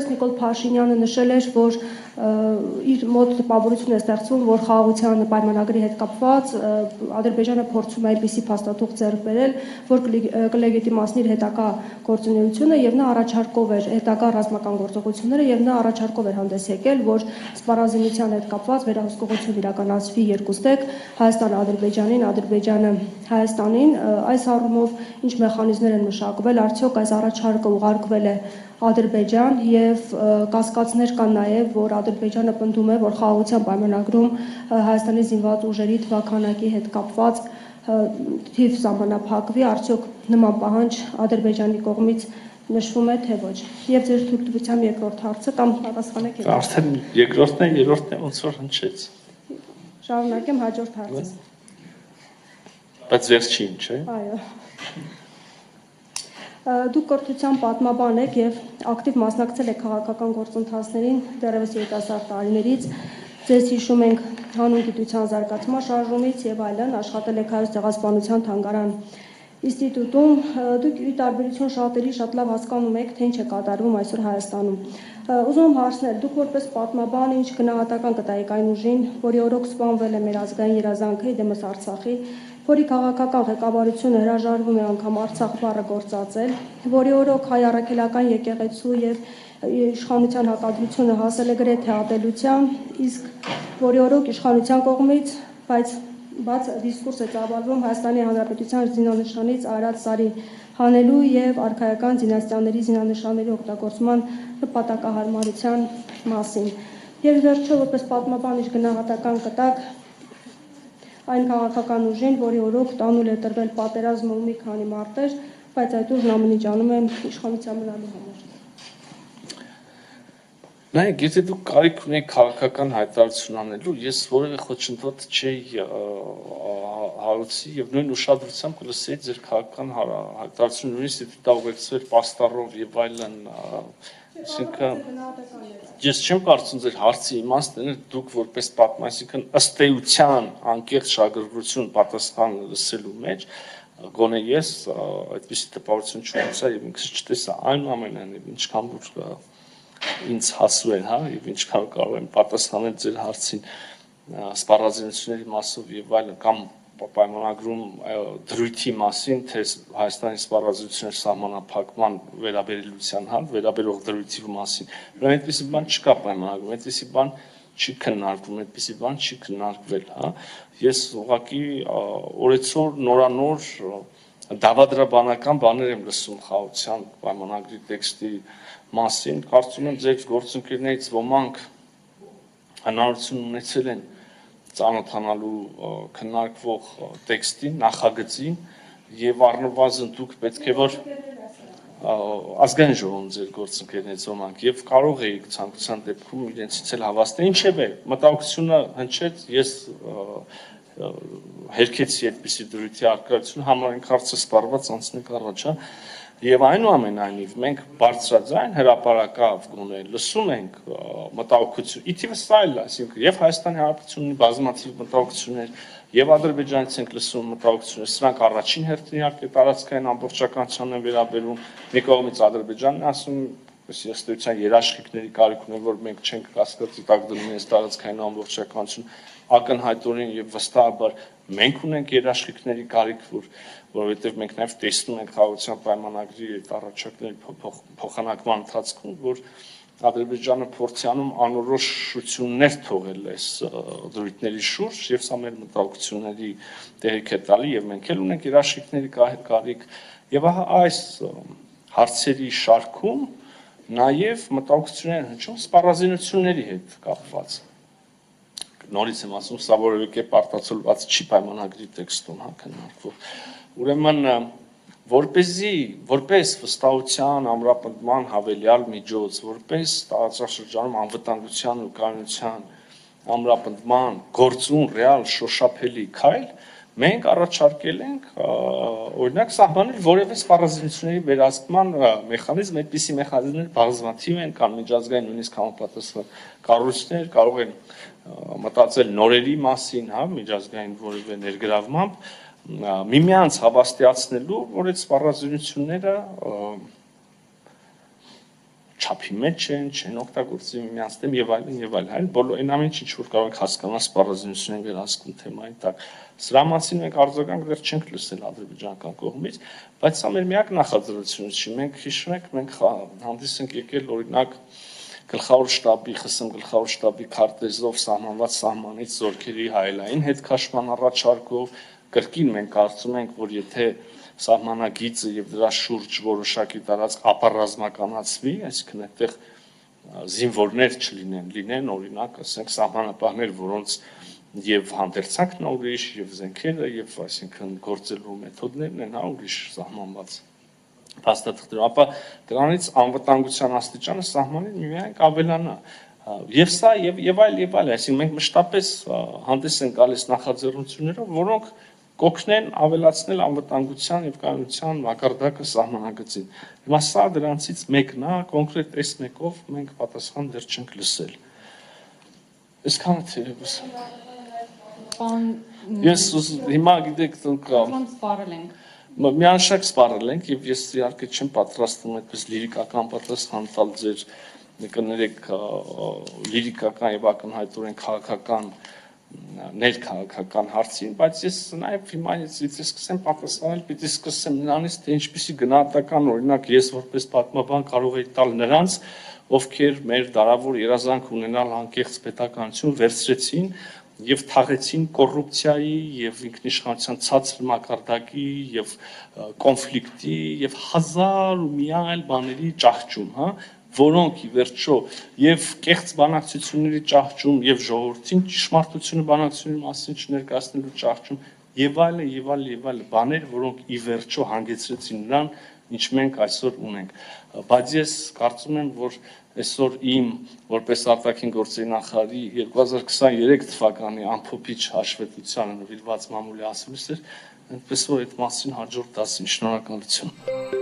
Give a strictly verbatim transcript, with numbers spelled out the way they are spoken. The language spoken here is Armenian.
նախագահարարպես Նիկոլ Փաշինյանը նշել էր, որ իր մոտ տպավորություն է ստեղծվում, որ խաղաղության պայմանագրի հետ կապված Ադրբեջանը փորձում է այնպիսի փաստաթուղթ ձեռք բերել, որ կլեգիտիմացնի իր հետագա գործունեությունը, եւ նա առաջարկով էր հետագա ռազմական գործողությունները, եւ նա առաջարկով էր հանդես եկել, որ սպառազինության հետ կապված վերահսկողություն իրականացվի երկուստեք Հայաստանը Ադրբեջանին, Ադրբեջանը Հայաստանին, այս առումով ինչ մեխանիզմներ են մշակվել, արդյոք այս առաջարկը ուղարկվել է Ադրբեջան եւ կասկածներ կան նաեւ, որ Ադրբեջանը պնդում է, որ խաղաղության պայմանագրում Հայաստանի զինված ուժերի թվաքանակի հետ կապված թիվ սահմանափակվի, արդյոք նման պահանջ Ադրբեջանի կողմից նշվում է թե ոչ։ Եվ ձեր թույլտվությամբ երկրորդ հարցը կամ պատասխանեք։ Արդեն երկրորդն է, երրորդն է ոնց որ հնչեց։ Շարունակեմ հաջորդ հարցը։ Բայց վերջին, չէ՞։ Այո։ Դուք կրթության պատմաբան եք եւ ակտիվ մասնակցել եք քաղաքական գործընթացներին դեռևս երիտասարդ տարիներից։ Ձեզ հիշում ենք հանուն գիտության զարգացման շարժումից եւ այլն, աշխատել եք Հայոց ցեղասպանության թանգարան ինստիտուտում, դուք ի տարբերություն շատերի շատ լավ հասկանում եք, թե ինչ է կատարվում այսօր Հայաստանում։ Ուզում եմ հարցնել, դուք որպես պատմաբան ինչ գնահատական կտայիք այն ուժին, որի օրոք սպանվել է մեր ազգային երազանքը դեմս Արցախի, որի քաղաքական ղեկավարությունը հրաժարվում է անգամ Արցախ բառը գործածել, որի օրոք հայ առաքելական եկեղեցու եւ իշխանության հակադրությունը հասել է գրեթե ատելության, իսկ որի օրոք իշխանության կողմից, բայց բաց դիսկուրս է ծավալվում Հայաստանի Հանրապետության զինանշանից Արարատ Սարի հանելու եւ արքայական դինաստիաների զինանշանների օգտագործման նպատակահարմարության մասին։ Եվ վերջը որպես պատմաբան ինչ գնահատական կտակ այն քաղաքական ուժին, որի օրոք տանուլ է տրվել պատերազմը ու մի քանի մարտեր, բայց այդ ուժն ամեն ինչ անում է իշխանության մնալու համար։ Նայեք, եթե դուք կարիք ունեք քաղաքական հայտարարություն անելու, ես որևէ խոչընդոտ չէի հարուցի եւ նույն ուշադրությամբ կլսեի ձեր քաղաքական հայտարարությունը, նույնիսկ եթե դա ուղեկցվել պաստառով եւ այլն, այսինքն ես չեմ կարծում ձեր հարցի իմաստն է դուք որպես պատմում, այսինքն ըստ էության անկեղծ շահագրգռություն պատասխան լսելու մեջ, գոնե ես այդպիսի տպավորություն չունեցա եւ ինքս չտեսա, այնուամենայնիվ ինչքան որ ինձ հասու են, հա, եւ ինչքան կարող եմ պատասխանել ձեր հարցին սպառազինությունների մասով եւ այլն կամ պայմանագրում դրույթի մասին, թե Հայաստանի սպառազինությունների սահմանափակման վերաբերելիության, հա, վերաբերող դրույթի մասին։ Ուրեմն այդպիսի բան չկա պայմանագրում, այդպիսի բան չի քննարկվում, այդպիսի բան չի քննարկվել, հա։ Ես ուղղակի օրեցօր նորանոր դավադրաբանական բաներ եմ լսում խաղաղության պայմանագրի տեքստի մասին, կարծում եմ ձեր գործընկերներից ոմանք հնարավորություն ունեցել են ծանոթանալու քննարկվող տեքստին, նախագծին եւ առնվազն դուք պետք է որ ազգային ժողովում ձեր գործընկերներից ոմանք եւ կարող էիք ցանկության դեպքում իրենցից էլ հավաստել, ինչեւէ մտահոգությունը հնչեց, ես հերքեցի այդպիսի դրույթի արկայություն, համարենք հարցը սպառված անցնենք առաջ, հա։ Եվ այնուամենայնիվ մենք բարձրաձայն հրապարակավ գոնե լսում ենք մտահոգություն, ի թիվս այլ, այսինքն եւ Հայաստանի Հանրապետությունի բազմաթիվ մտահոգություններ, եւ Ադրբեջանից ենք լսում մտահոգություններ, սրանք առաջին հերթին իհարկե տարածքային ամբողջականության են վերաբերում, մի կողմից Ադրբեջանն է ասում, ըստ էության երաշխիքների կարիք ունեն, որ մենք չենք կասկածի տակ դնում այս տարածքային ամբողջականություն, ակնհայտորեն եւ վստահաբար մենք ունենք երաշխիքների կարիք, որ որովհետև մենք նաև տեսնում ենք խաղաղության պայմանագրի այդ առաջարկների փոխանակման ընթացքում, որ Ադրբեջանը փորձի անում անորոշություններ թողել այս դրույթների շուրջ եւ սա մեր մտահոգությունների տեղիք է տալի եւ մենք էլ ունենք երաշխիքների կարիք եւ ահա այս հարցերի շարքում նաեւ մտահոգություններ հնչում սպառազինությունների հետ կապված։ Նորից եմ ասում, սա որևէ կերպ արտացոլված չի պայմանագրի տեքստում, հա, քննարկվող։ Ուրեմն որպեսզի որպես վստահության ամրապնդման հավելյալ միջոց, որպես տարածաշրջանում անվտանգության ու կայունության ամրապնդման գործուն ռեալ շոշափելի քայլ, մենք առաջարկել ենք օրինակ սահմանել որևէ սպառազինությունների վերահսկման մեխանիզմ, այդպիսի մեխանիզմներ բազմաթիվ են, կան միջազգային նույնիսկ համապատասխան կառույցներ, կարող են մտածել նորերի մասին, հա, միջազգային որևէ ներգրավմամբ, միմյանց հավաստիացնելու, որ այդ սպառազինությունները չափի մեջ են, չեն օգտագործի միմյանց դեմ եւ այլն եւ այլն, այլ բոլոր այն ամեն ինչ որ կարող ենք հասկանալ սպառազինությունների վերահսկում թեմային տակ։ Սրա մասին մենք արձագանք դեռ չենք լսել ադրբեջանական կողմից, բայց սա մեր միակ նախաձեռնությունը չի։ Մենք հիշում ենք, մենք հանդես ենք եկել օրինակ գլխավոր շտաբի, ԽՍՀՄ գլխավոր շտաբի քարտեզով սահմանված սահմանից զորքերի հայելային հետքաշման առաջարկով, կրկին մենք կարծում ենք, որ եթե սահմանագիծը եւ դրա շուրջ որոշակի տարածք ապառազմականացվի, այսինքն այդտեղ զինվորներ չլինեն, լինեն օրինակ, ասենք սահմանապահներ, որոնց եւ հանդերձանքն ուրիշ, եւ զենքերը, եւ այսինքն գործելու մեթոդներն են, հա, ուրիշ սահմանված փաստաթղթերով, ապա դրանից անվտանգության աստիճանը սահմանին միայն կավելանա։ Եվ սա եւ եւ այլ եւ այլ, այսինքն մենք մշտապես հանդես են գալիս նախաձեռնություններով, որոնք կօգնեն ավելացնել անվտանգության եւ կայունության մակարդակը սահմանագծին։ Հիմա սա դրանցից մեկն է, կոնկրետ այս մեկով մենք պատասխան դեռ չենք լսել։ Այսքանը թերևս։ Ես հիմա գիտեք կա։ Սպառել ենք։ Միանշակ սպառել ենք եւ ես իհարկե չեմ պատրաստվում այդպես լիրիկական պատասխան տալ ձեր կներեք լիրիկական եւ ակնհայտորեն քաղաքական ներքաղաքական հարցին, բայց ես նաեւ հիմա ես սկսեմ պատասխանել, պիտի սկսեմ նրանից, թե ինչպիսի գնահատական օրինակ ես որպես պատմաբան կարող եի տալ նրանց, ովքեր մեր դարավոր երազանք ունենալ անկեղծ պետականություն վերցրեցին եւ թաղեցին կոռուպցիայի եւ ինքնիշխանության ցածր մակարդակի եւ կոնֆլիկտի եւ հազար ու մի այլ բաների ճահճում, հա, որոնք ի վերջո եւ կեղծ բանակցությունների ճահճում եւ ժողովրդին ճշմարտությունը բանակցությունների մասին չներկայացնելու ճահճում եւ այլն եւ այլ եւ այլ բաներ, որոնք ի վերջո հանգեցրեցին նրան, ինչ մենք այսօր ունենք։ Բայց ես կարծում եմ, որ այսօր իմ որպես արտաքին գործերի նախարարի երկու հազար քսաներեք թվականի ամփոփիչ հաշվետվությանը նվիրված մամուլի ասելուց էր, այնպես որ այդ մասին հաջորդ դասին շնորհակալություն։